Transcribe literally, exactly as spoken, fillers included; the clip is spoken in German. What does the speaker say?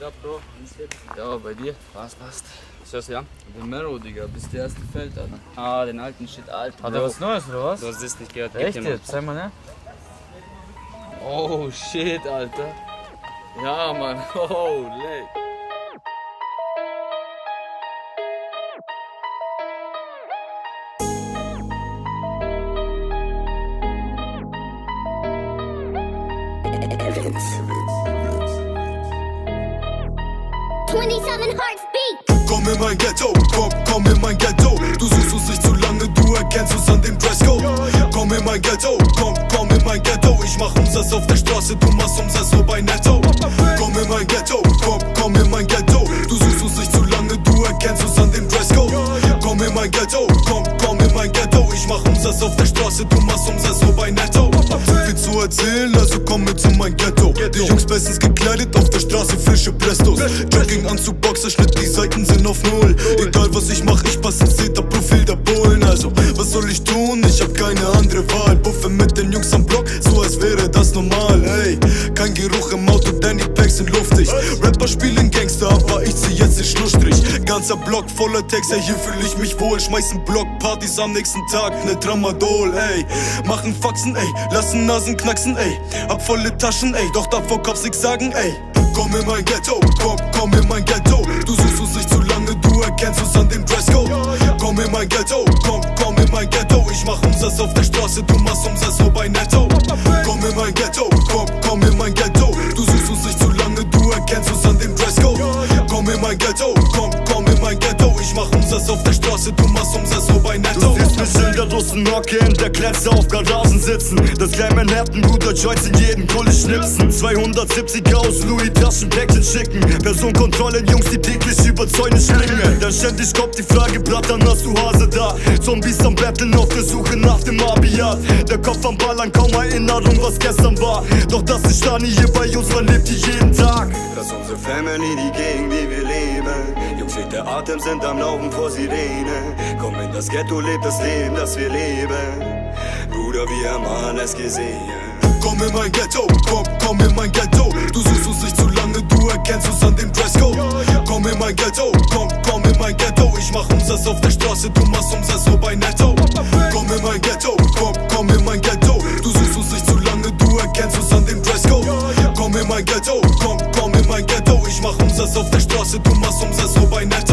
Geht ab, Bro. Ja, bei dir? Passt, passt. Was hörst du an? Der Mero, Digga, bis der erste Feld, Alter. Ah, den alten Shit, Alter. Hat er was Neues oder was? Du hast es nicht gehört. Echt Gib dir jetzt? Sag mal, ne? Oh, shit, Alter. Ja, Mann. Oh, leg. twenty-seven Hearts Beat. Komm in mein Ghetto, komm, komm in mein Ghetto. Du suchst uns nicht zu lange, du erkennst uns an dem Dresscode. Komm in mein Ghetto, komm, komm in mein Ghetto. Ich mach Umsatz auf der Straße, du machst Umsatz nur bei Netto. Komm in mein Ghetto, komm, komm in mein Ghetto. Du suchst uns nicht zu lange, du erkennst uns an dem Dresscode. Komm in mein Ghetto, komm, komm in mein Ghetto. Ich mach Umsatz auf der Straße, du machst Umsatz nur bei Netto. Zu viel zu erzählen, also komm mit in mein Ghetto. Die Jungs bestens gekleidet, auf der Straße frische Prestos. Jogginganzug, Boxerschnitt, die Seiten sind auf Null. Egal was ich mach, ich pass ins Zeta-Profil der Bullen. Also, was soll ich tun? Ich hab keine andere Wahl. Buffe mit den Jungs am Block, so als wäre das normal. Ey, kein Geruch im Auto, denn die Packs sind luftig. Rapper spielen Gangster, aber ich zieh jetzt den Schlussstrich. Ganzer Block voller Text, ey, hier fühl ich mich wohl. Schmeißen Blockpartys am nächsten Tag, ne Tramadol, ey. Machen Faxen, ey, lassen Nasen knacksen, ey. Hab volle Taschen, ey, doch davor kannst nix sagen, ey. Komm in mein Ghetto, komm, komm in mein Ghetto. Du suchst uns nicht zu lange, du erkennst uns an dem Dresscode. Komm in mein Ghetto, komm, komm in mein Ghetto. Ich mach Umsatz auf der Straße, du machst Umsatz nur bei Netto. Komm in mein Ghetto, komm, komm in mein Ghetto. Du suchst uns nicht zu lange, du erkennst uns an dem Dresscode. Komm in mein Ghetto, komm, komm in mein Ghetto. Ich mach Umsatz auf der Straße, du machst Umsatz nur bei Netto. Du siehst mich in der Russen Hocke, in der Kletze auf Garagen sitzen. Das kleine Manhattan, guter Joints in jeden Kulle schnipsen. zweihundertsiebziger aus Louis Taschenpäckchen schicken. Personenkontrollen, Jungs, die täglich über Zäune springen. Dann ständig kommt die Frage, Brattern, hast du Hase da? Zombies am Betteln auf der Suche nach dem Abiat. Der Kopf am Ballern, kaum Erinnerung, was gestern war. Doch das ist Stani hier bei uns, man lebt hier jeden Tag. Das ist unsere Family, die gegen die wir leben. Jungs, steht der Atem, sind am Laufen vor Sirene. Komm in das Ghetto, lebt das Leben, das wir leben. Bruder, wir haben alles gesehen. Komm in mein Ghetto, komm, komm in mein Ghetto. Du suchst uns nicht zu lange, du erkennst uns an dem Dresscode. Komm in mein Ghetto, komm, komm in mein Ghetto. Ich mach Umsatz auf der Straße, du machst Umsatz nur bei Netto. Komm in mein Ghetto, komm, komm in mein Ghetto. Du suchst uns nicht zu lange, du erkennst uns an dem Dresscode. Komm in mein Ghetto, komm, komm in mein Ghetto. Ich mach Umsatz auf der Straße, du machst Umsatz nur bei Netto.